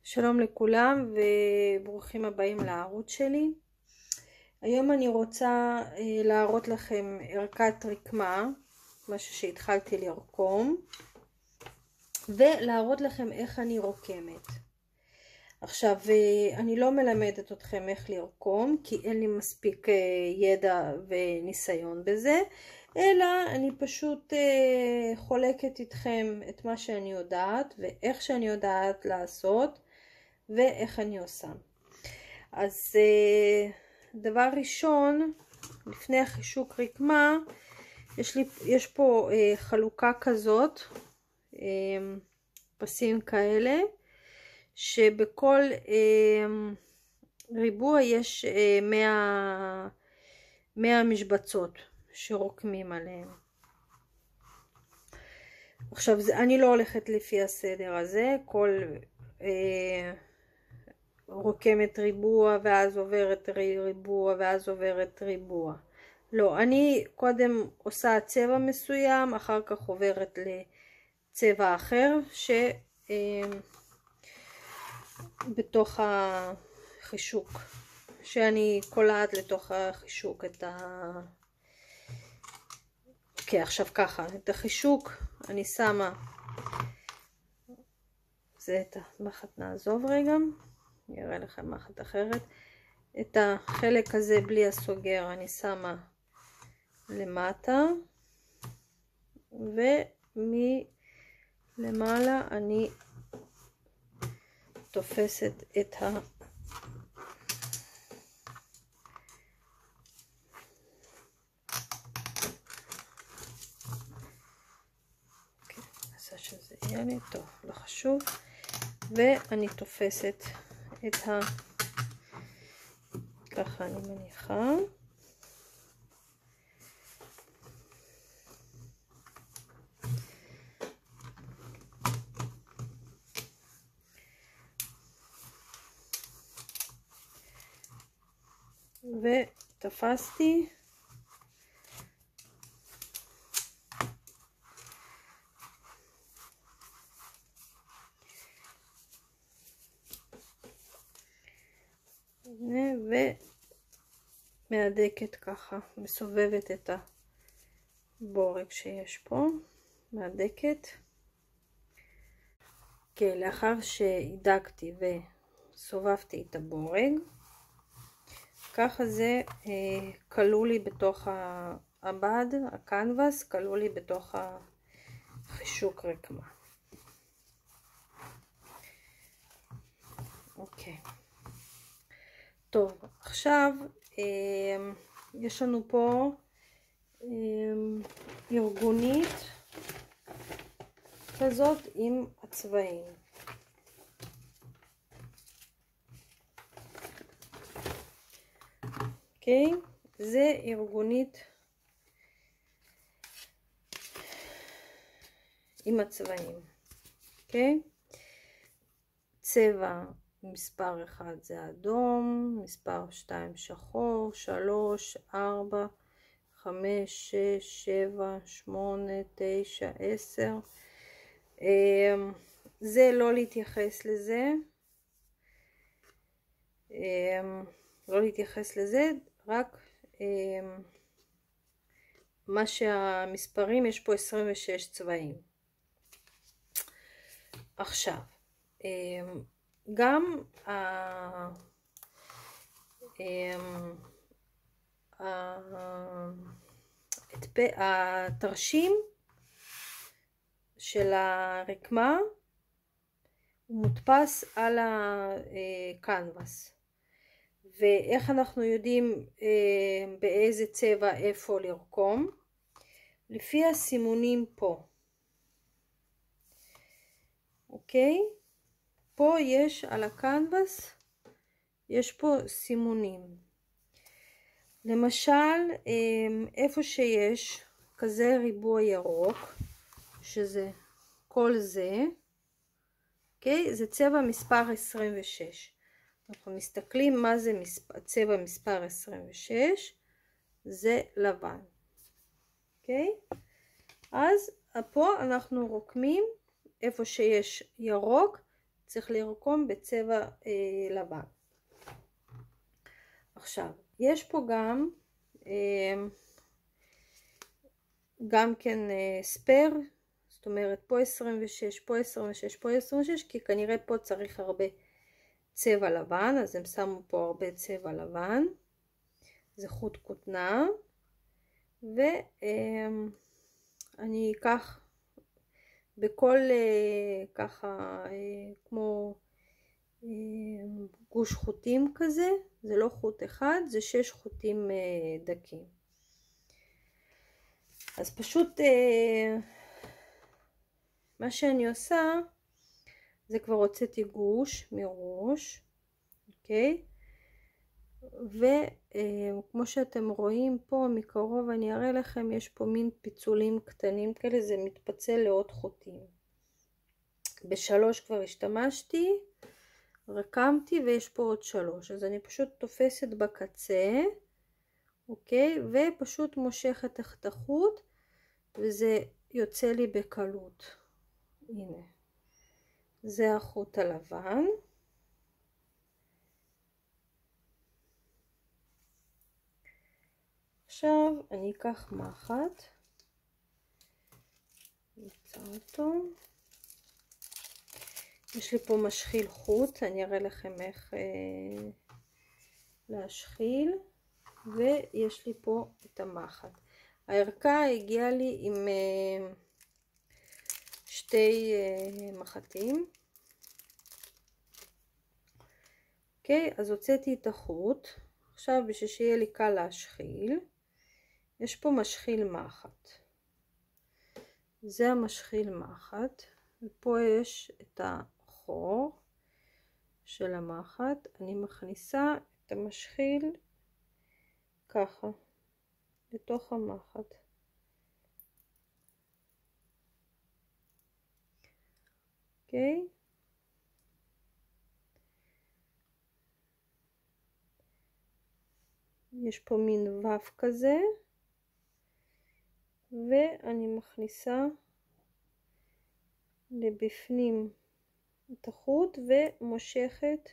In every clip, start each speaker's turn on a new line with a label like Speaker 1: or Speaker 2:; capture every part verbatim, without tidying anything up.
Speaker 1: שלום לכולם וברוכים הבאים לערוץ שלי. היום אני רוצה אה, להראות לכם ערכת רקמה, משהו שהתחלתי לרקום, ולהראות לכם איך אני רוקמת. עכשיו אה, אני לא מלמדת אתכם איך לרקום כי אין לי מספיק אה, ידע וניסיון בזה, אלא אני פשוט אה, חולקת איתכם את מה שאני יודעת ואיך שאני יודעת לעשות ואיך אני עושה. אז דבר ראשון, לפני החישוק רקמה, יש לי יש פה חלוקה כזאת, פסים כאלה, שבכל ריבוע יש מאה משבצות שרוקמים עליהם. עכשיו זה, אני לא הולכת לפי הסדר הזה, כל אה, רוקמת ריבוע ואז עוברת ריבוע ואז עוברת ריבוע. לא, אני קודם עושה צבע מסוים, אחר כך עוברת לצבע אחר שבתוך החישוק, שאני קולעת לתוך החישוק את ה... אוקיי, עכשיו ככה, את החישוק אני שמה, זה את המחט נעזוב רגע, אני אראה לכם מחט אחרת. את החלק הזה בלי הסוגר אני שמה למטה, ומלמעלה אני תופסת את ה... שזה יהיה לי טוב, לא חשוב, ואני תופסת את ה... ככה אני מניחה, ותפסתי ומהדקת ככה, מסובבת את הבורג שיש פה, מהדקת. כן, לאחר שהדקתי וסובבתי את הבורג, ככה זה אה, כלוא לי בתוך הבד, הקנבס, כלוא לי בתוך החישוק רקמה. אוקיי. טוב, עכשיו אה, יש לנו פה אה, ארגונית כזאת עם הצבעים. אוקיי, זה ארגונית עם הצבעים. אוקיי, צבע מספר אחד זה אדום, מספר שתיים שחור, שלוש, ארבע, חמש, שש, שבע, שמונה, תשע, עשר. זה לא להתייחס לזה, לא להתייחס לזה, רק מה שהמספרים, יש פה עשרים ושש צבעים. עכשיו, גם התרשים של הרקמה הוא מודפס על הקנבס, ואיך אנחנו יודעים באיזה צבע איפה לרקום? לפי הסימונים פה. אוקיי, פה יש על הקנבס, יש פה סימונים. למשל, איפה שיש כזה ריבוע ירוק, שזה כל זה, אוקיי, זה צבע מספר עשרים ושש. אנחנו מסתכלים מה זה מספר, צבע מספר עשרים ושש, זה לבן. אוקיי, אז פה אנחנו רוקמים איפה שיש ירוק, צריך לרקום בצבע אה, לבן. עכשיו, יש פה גם, אה, גם כן אה, ספר, זאת אומרת פה עשרים ושש, פה עשרים ושש, פה עשרים ושש, כי כנראה פה צריך הרבה צבע לבן, אז הם שמו פה הרבה צבע לבן. זה חוט כותנה, ואני אקח בכל ככה כמו גוש חוטים כזה, זה לא חוט אחד, זה שש חוטים דקים. אז פשוט מה שאני עושה, זה כבר הוצאתי גוש מראש, אוקיי? וכמו שאתם רואים פה מקרוב, אני אראה לכם, יש פה מין פיצולים קטנים כאלה, זה מתפצל לעוד חוטים. בשלוש כבר השתמשתי, רקמתי, ויש פה עוד שלוש, אז אני פשוט תופסת בקצה, אוקיי? ופשוט מושכת את החוט, וזה יוצא לי בקלות. הנה, זה החוט הלבן. עכשיו אני אקח מחט, נמצא אותו, יש לי פה משחיל חוט, אני אראה לכם איך אה, להשחיל, ויש לי פה את המחט. הערכה הגיעה לי עם אה, שתי אה, מחטים. אוקיי, אז הוצאתי את החוט. עכשיו בשביל שיהיה לי קל להשחיל, יש פה משחיל מחט, זה המשחיל מחט, ופה יש את החור של המחט. אני מכניסה את המשחיל ככה לתוך המחט, אוקיי? יש פה מין וו כזה, ואני מכניסה לבפנים את החוט ומושכת,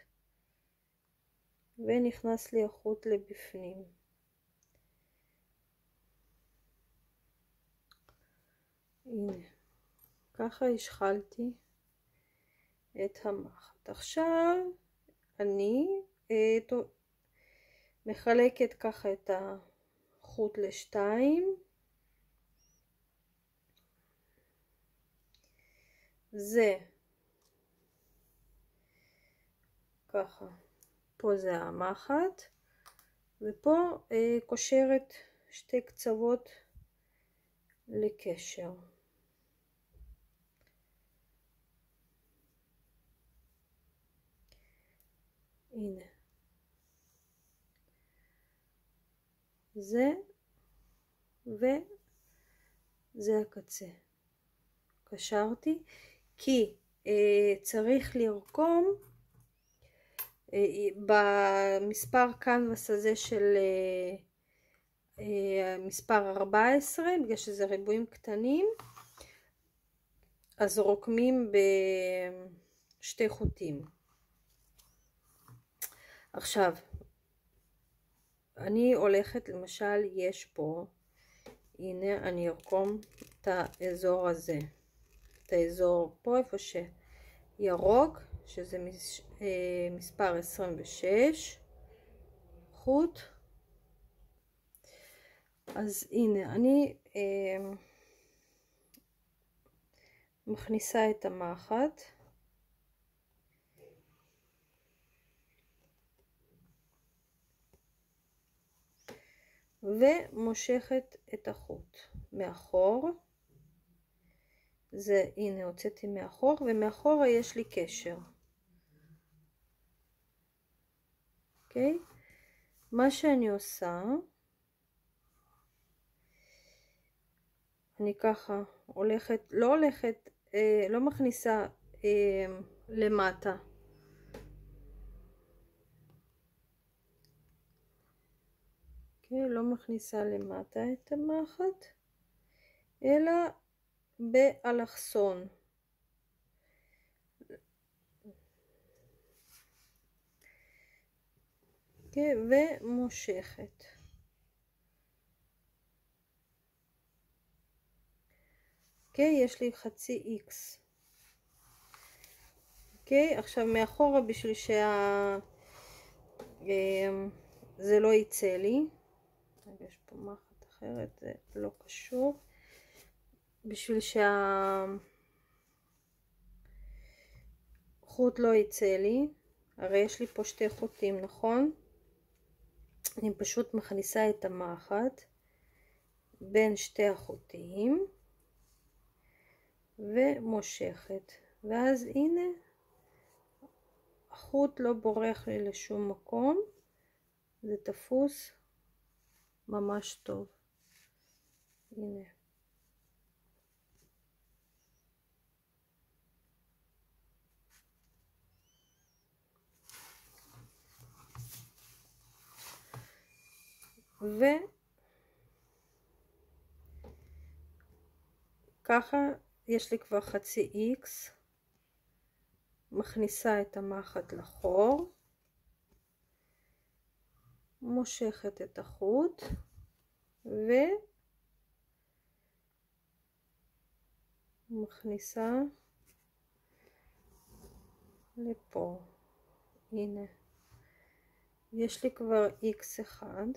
Speaker 1: ונכנס לי החוט לבפנים. הנה, ככה השחלתי את המחט. עכשיו אני אה, מחלקת ככה את החוט לשתיים. זה ככה, פה זה המחט, ופה אה, קושרת שתי קצוות לקשר. הנה, זה וזה הקצה, קשרתי, כי אה, צריך לרקום אה, במספר קנבס הזה של אה, אה, מספר ארבע עשרה, בגלל שזה ריבועים קטנים, אז רוקמים בשתי חוטים. עכשיו אני הולכת, למשל יש פה, הנה אני ארקום את האזור הזה, את האזור פה איפה שירוק, שזה מס, אה, מספר עשרים ושש חוט. אז הנה אני אה, מכניסה את המחט, ומושכת את החוט מאחור. זה, הנה הוצאתי מאחור, ומאחורה יש לי קשר. אוקיי? מה שאני עושה, אני ככה הולכת, לא הולכת, אה, לא מכניסה אה, למטה. אוקיי? לא מכניסה למטה את המחט, אלא באלכסון. אוקיי, ומושכת. אוקיי, יש לי חצי X. אוקיי, עכשיו מאחורה בשביל שה... זה לא יצא לי. יש פה מחט אחרת, זה לא קשור. בשביל שהחוט לא יצא לי, הרי יש לי פה שתי חוטים, נכון? אני פשוט מכניסה את המחט בין שתי החוטים ומושכת, ואז הנה החוט לא בורח לי לשום מקום, זה תפוס ממש טוב. הנה. וככה יש לי כבר חצי X, מכניסה את המחט לחור, מושכת את החוט ומכניסה לפה. הנה, יש לי כבר X אחד.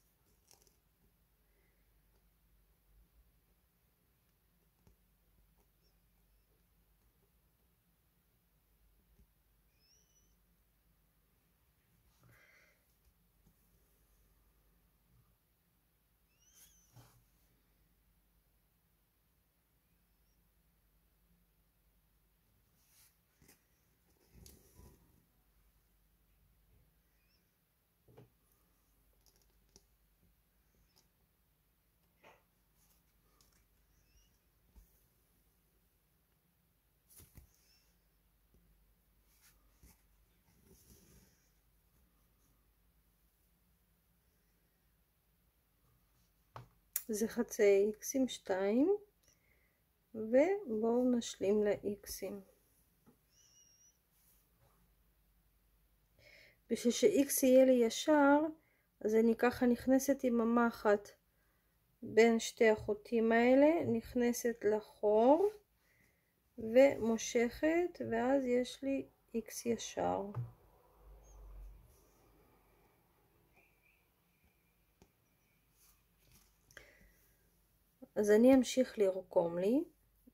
Speaker 1: זה חצי X עם שתיים, ובואו נשלים ל-X'ים. בשביל ש-X יהיה לי ישר, אז אני ככה נכנסת עם המחט בין שתי החוטים האלה, נכנסת לחור ומושכת, ואז יש לי X ישר. אז אני אמשיך לרקום לי,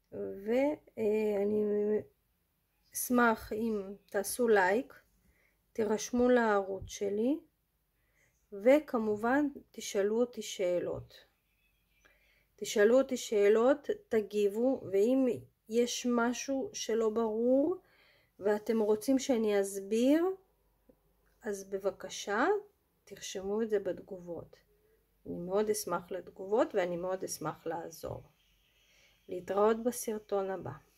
Speaker 1: ואני אשמח אם תעשו לייק, תירשמו לערוץ שלי, וכמובן תשאלו אותי שאלות. תשאלו אותי שאלות, תגיבו, ואם יש משהו שלא ברור ואתם רוצים שאני אסביר, אז בבקשה תרשמו את זה בתגובות. אני מאוד אשמח לתגובות ואני מאוד אשמח לעזור. להתראות בסרטון הבא.